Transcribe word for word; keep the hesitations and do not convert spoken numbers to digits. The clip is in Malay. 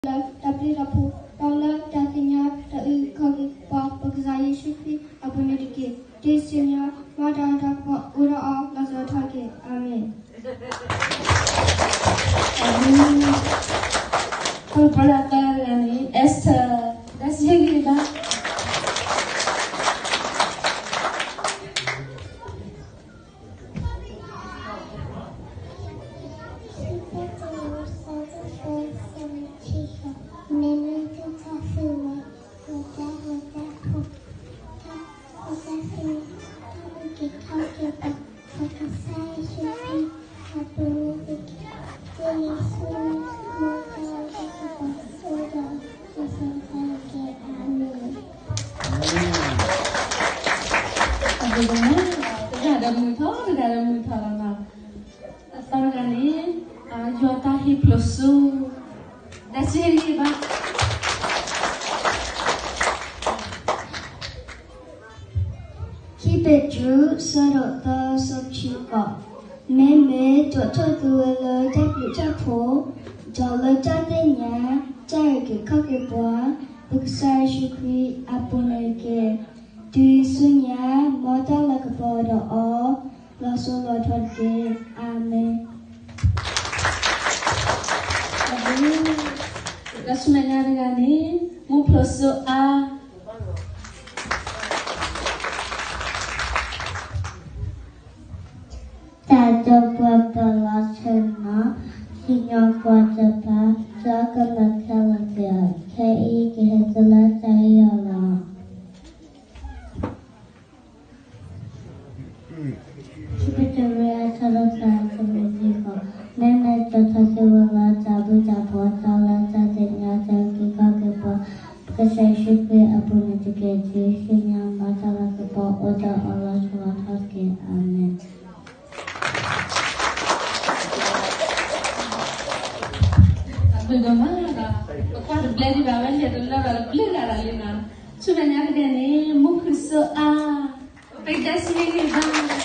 Tapi rapu, taulah datinya dari kaki bawah berkezaya syukri apa mediki. Di sini mada ada ura lazar target. Amin. Amin. Kau berada ni Esther. Dah siap kita. Ada mudah, ada mudah lama. Sekarang ni juata hiplosu. Dah siap kita. Kibeju sarota sabchika. Meme joto duela tapi japo. Jala jatenya jage kaki bawah berkezaya syukri apa mereka. Di sunya modal kepada Allah Rasulullah Tuhan. Amin. Amin. Kasumanya dengan ni muplosu a. Tado berapa lama sinyal kuasa pas segala kelakar kei kehasil saya lah. Sebetulnya kalau saya semestinya memang jatuh sewa jabu jabu salah satunya jika kita berkezaya syukri apa menjadi sinyal masalah kepada udah Allah Subhanahu Amin. Bagaimana? Kalau beli di bawah dia tu lah, beli dah lina. Sebenarnya dia ni mukhiso a. Pedas ni kan.